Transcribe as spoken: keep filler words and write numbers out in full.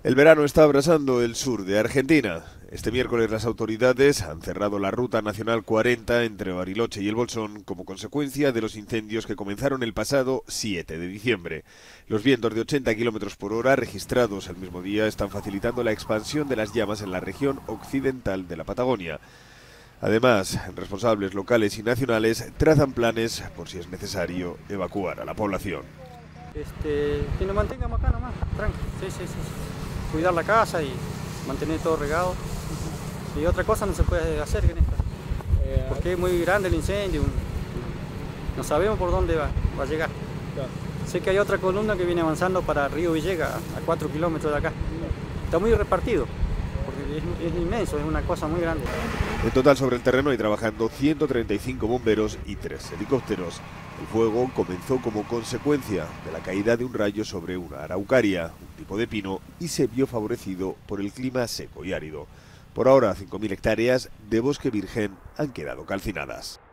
El verano está abrasando el sur de Argentina. Este miércoles las autoridades han cerrado la Ruta Nacional cuarenta entre Bariloche y El Bolsón como consecuencia de los incendios que comenzaron el pasado siete de diciembre. Los vientos de ochenta kilómetros por hora registrados el mismo día están facilitando la expansión de las llamas en la región occidental de la Patagonia. Además, responsables locales y nacionales trazan planes por si es necesario evacuar a la población. Este, que nos mantengamos acá nomás, tranqui, sí, sí, sí. Cuidar la casa y mantener todo regado. Y otra cosa no se puede hacer en esta, porque es muy grande el incendio, no sabemos por dónde va, va a llegar. Sé que hay otra columna que viene avanzando para Río Villegas, a cuatro kilómetros de acá. Está muy repartido, porque es, es inmenso, es una cosa muy grande. En total sobre el terreno hay trabajando ciento treinta y cinco bomberos y tres helicópteros. El fuego comenzó como consecuencia de la caída de un rayo sobre una araucaria, un tipo de pino, y se vio favorecido por el clima seco y árido. Por ahora, cinco mil hectáreas de bosque virgen han quedado calcinadas.